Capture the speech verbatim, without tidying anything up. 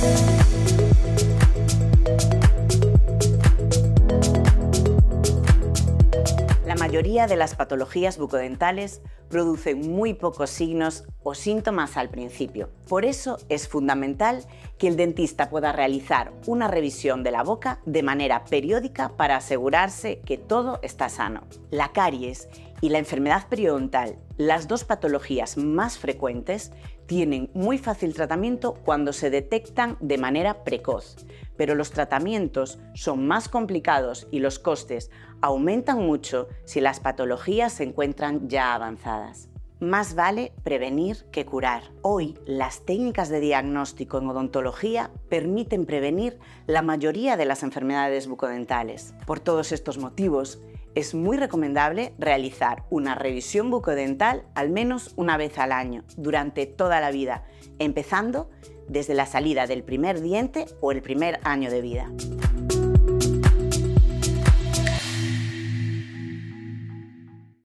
La mayoría de las patologías bucodentales producen muy pocos signos o síntomas al principio. Por eso es fundamental que el dentista pueda realizar una revisión de la boca de manera periódica para asegurarse que todo está sano. La caries y la enfermedad periodontal, las dos patologías más frecuentes, tienen muy fácil tratamiento cuando se detectan de manera precoz, pero los tratamientos son más complicados y los costes aumentan mucho si las patologías se encuentran ya avanzadas. Más vale prevenir que curar. Hoy, las técnicas de diagnóstico en odontología permiten prevenir la mayoría de las enfermedades bucodentales. Por todos estos motivos, es muy recomendable realizar una revisión bucodental al menos una vez al año, durante toda la vida, empezando desde la salida del primer diente o el primer año de vida.